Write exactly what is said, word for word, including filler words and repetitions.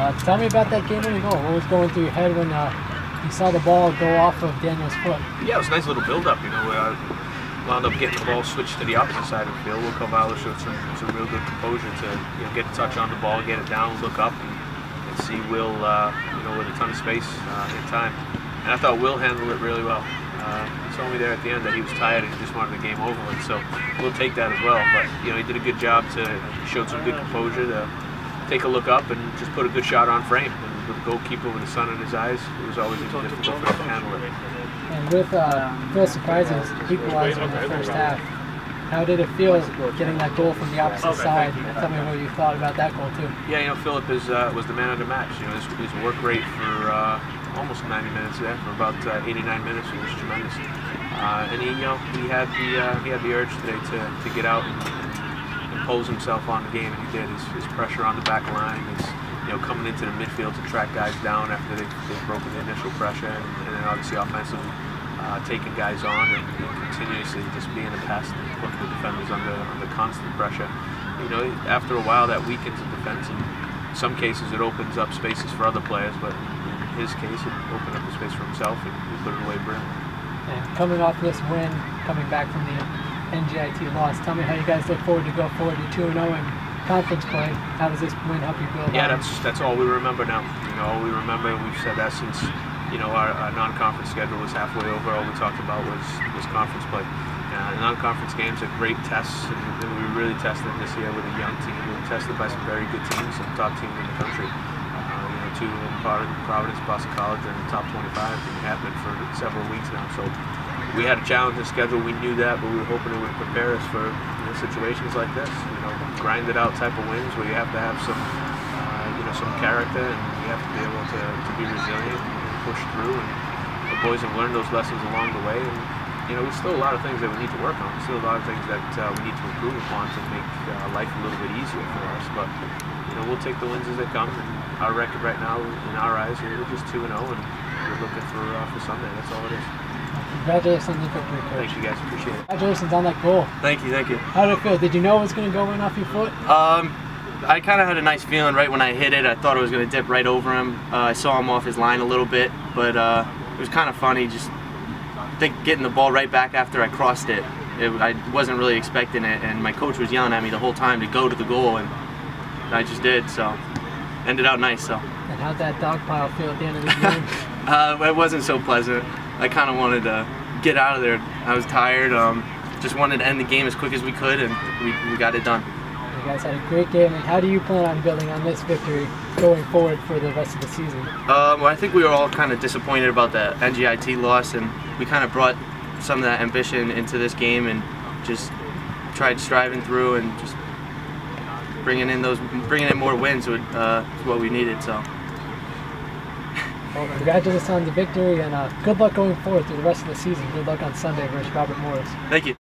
Uh, tell me about that game-winning goal. What was going through your head when uh, you saw the ball go off of Daniel's foot? Yeah, it was a nice little build-up. You know, uh, wound up getting the ball switched to the opposite side of the field. Will Carvalho showed some, some real good composure to you know get a touch on the ball, get it down, look up, and, and see Will uh, you know with a ton of space uh, in time. And I thought Will handled it really well. Uh, he told me there at the end that he was tired and he just wanted the game over with. So we'll take that as well. But you know he did a good job to he showed some good composure to take a look up and just put a good shot on frame. And with the goalkeeper with the sun in his eyes, it was always even difficult for him to handle it. And with uh, Phil surprising equalizer in the first half, how did it feel getting that goal from the opposite side? Tell me what you thought about that goal too. Yeah, you know, Philip is uh, was the man of the match. You know, his, his work rate for uh, almost ninety minutes there, for about uh, eighty-nine minutes, it was tremendous. Uh, and he, you know, he had the uh, he had the urge today to to get out and, and impose himself on the game, and he did. His, his pressure on the back line, his you know coming into the midfield to track guys down after they've, they've broken the initial pressure, and, and then obviously offensively. Uh, taking guys on and, and continuously just being a pest and putting the defenders under under constant pressure. You know, after a while that weakens the defense, and in some cases it opens up spaces for other players, but in his case it opened up the space for himself and he put it away brilliantly. And coming off this win, coming back from the N G I T loss, tell me how you guys look forward to go forward to two and oh in conference play. How does this win help you build Yeah, on? that's that's all we remember now. You know, all we remember, and we've said that since you know, our, our non-conference schedule was halfway over. All we talked about was, was conference play. Uh, non-conference games are great tests, and, and we were really tested this year with a young team. We were tested by some very good teams, some top teams in the country. Uh, you know, two in Providence, Boston College, are in the top twenty-five, and we have been for several weeks now. So we had a challenging schedule. We knew that, but we were hoping it would prepare us for you know, situations like this. You know, grinded out type of wins where you have to have some, uh, you know, some character, and you have to be able to, to be resilient. Push through, and the boys have learned those lessons along the way. And you know, there's still a lot of things that we need to work on. There's still a lot of things that uh, we need to improve upon to make uh, life a little bit easier for us. But you know, we'll take the wins as they come. And our record right now, in our eyes, we're just two and zero, and we're looking for uh, for Sunday. That's all it is. Congratulations on the victory, Coach. Thank you, guys. Appreciate it. Congratulations on that goal. Thank you, thank you. How did it feel? Did you know it was going to go in off your foot? Um. I kind of had a nice feeling right when I hit it. I thought it was going to dip right over him. Uh, I saw him off his line a little bit, but uh, it was kind of funny just think getting the ball right back after I crossed it. it. I wasn't really expecting it, and my coach was yelling at me the whole time to go to the goal, and I just did, so ended out nice. So. And how'd that dog pile feel at the end of the game? uh, it wasn't so pleasant. I kind of wanted to get out of there. I was tired. Um, just wanted to end the game as quick as we could, and we, we got it done. You guys had a great game, and how do you plan on building on this victory going forward for the rest of the season? Uh, well, I think we were all kind of disappointed about the N G I T loss, and we kind of brought some of that ambition into this game and just tried striving through and just bringing in those, bringing in more wins was uh, what we needed. So. Well, congratulations on the victory, and uh, good luck going forward through the rest of the season. Good luck on Sunday versus Robert Morris. Thank you.